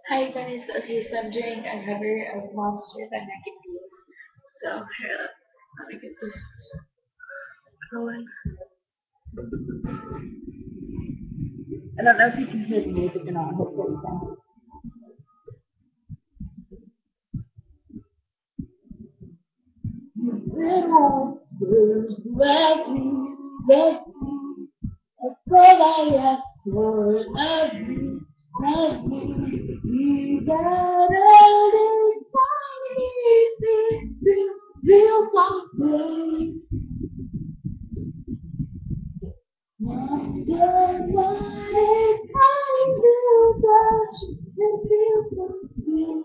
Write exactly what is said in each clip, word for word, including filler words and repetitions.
Hi guys, okay, so I'm doing a cover of Monster by Maggie B. So here, let me get this going. I don't know if you can hear the music or not, hopefully you can. Little words love me, love me, that's all I ask for, love me, love me. You got all this time, real, real something. Wonder what it kind of touch and feel something.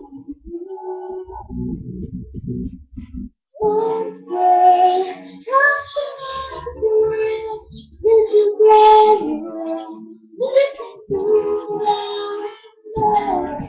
Once more, touching on the edge, is you better, living through our love.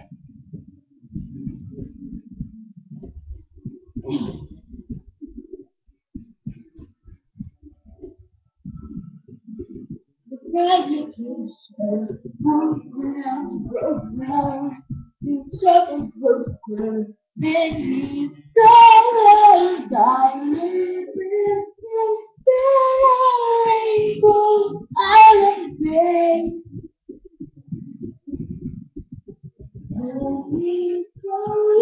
The magic is so broken now, broken now. You trouble closer than you thought. I live in the rainbow. I love you. Let me go.